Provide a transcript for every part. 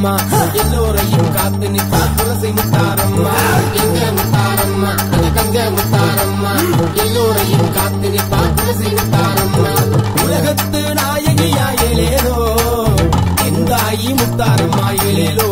முத்தாரம்மா எல்லோரையும் காத்து நிற்பா துளசி முத்தாரம்மா எங்க முத்தாரம்மா அது தங்க முத்தாரம்மா எல்லோரையும் காத்து நிற்பா துளசி முத்தாரம்மா உலகத்து நாயகியா எலேலோ எந்தாயி முத்தாரம்மா எலேலோ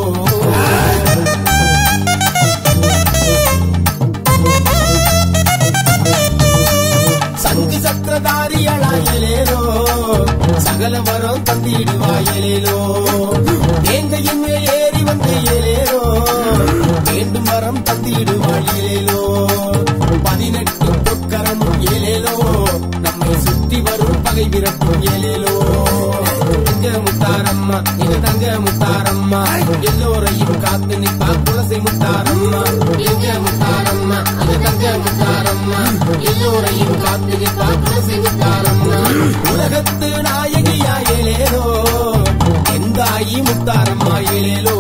சங்கு சக்கரதாரியளா எலேலோ சகல வரம் தந்திடுவாயலேலோ தேங்கையின் ஏறி வந்து ஏலேலோ வேண்டும் வரம் தந்திடுவாயலேலோ 18 பொற்கரமும் ஏலேலோ நம்மை சுற்றி வரும் பகை விரட்டும் ஏலேலோ எங்க முத்தாரம்மா எங்க தங்க முத்தாரம்மா எல்லோரையும் காத்து நிற்பா துளசி முத்தாரம்மா எங்க முத்தாரம்மா எங்க தங்க முத்தாரம்மா எல்லோரையும் காத்து நிற்பா துளசி முத்தாரம்மா உலகத்து நாயகியா ஏலேலோ எந்தாயி முத்தாரம்மா ஏலேலோ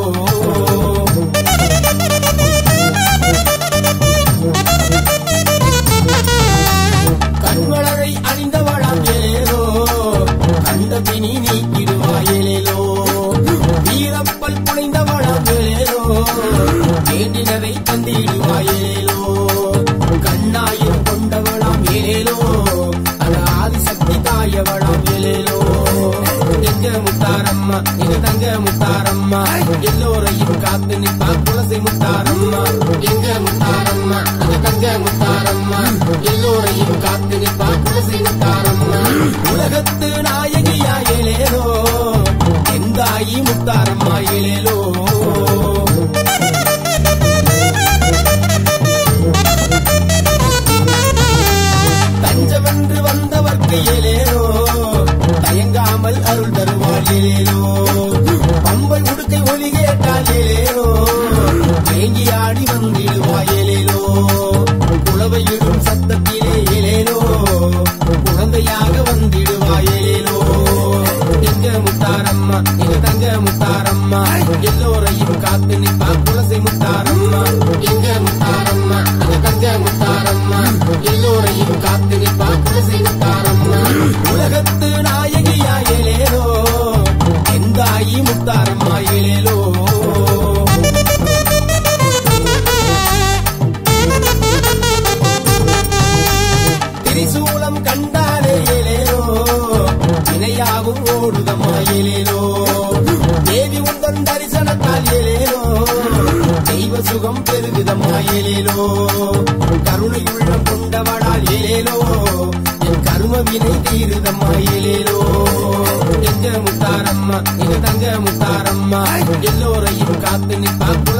கண்வளரை அணிந்தவளாம் ஏலேலோ கண்டபினி நீக்கிடுவாயேலேலோ வீரப்பல் புனைந்தவளாம் ஏலேலோ வேண்டினதை தந்திடுவாயேலேலோ கண்ணாயம் கொண்டவளாம் ஏலேலோ ஆதிசக்தி தாயவளாம் ஏலேலோ எங்க முத்தாரம்மா எங்க தங்க முத்தாரம்மா எல்லோரையும் காத்து நிற்பா துளசி முத்தாரம்மா எங்க முத்தாரம்மா எங்க தங்க முத்தாரம்மா எல்லோரையும் காத்து நிற்பா துளசி முத்தாரம்மா உலகத்து நாயகியா ஏலேலோ எந்தாயி முத்தாரம்மா ஏலேலோ தஞ்சமென்று வந்தவர்க்கு ஏலேலோ தயங்காமல் அருள் தருவாள் ஏலேலோ பம்பை உடுக்கை ஒலி கேட்டால் ஏலேலோ தேங்கி ஆடி வந்திடுவாய் ஏலேலோ குளவையிடும் சத்தத்திலே ஏலேலோ குழந்தையாக வந்திடுவாய் ஏலேலோ எங்க முத்தாரம்மா எங்க தங்க முத்தாரம்மா எல்லோரையும் காத்து நிற்பா துளசி முத்தாரம்மா எங்க முத்தாரம்மா எங்க தங்க முத்தாரம்மா எல்லோரையும் காத்து நிற்பா துளசி முத்தாரம்மா உலகத்து நாயகியா ஏலேலோ எந்தாயி முத்தாரம்மா ஏலேலோ திரிசூலம் கண்டாலே ஏலேலோ இணையாவும் ஓடுதம்மா ஏலேலோ தேவி உந்தன் தரிசனத்தால் ஏலேலோ தெய்வ சுகம் பெருகுதம்மா ஏலேலோ கருணையுள்ளம் கொண்டவளால் ஏலேலோ என் கரும வினை தீருதம்மா ஏலேலோ எங்க முத்தாரம்மா எங்க தங்க முத்தாரம்மா எல்லோரையும் காத்து நிற்பா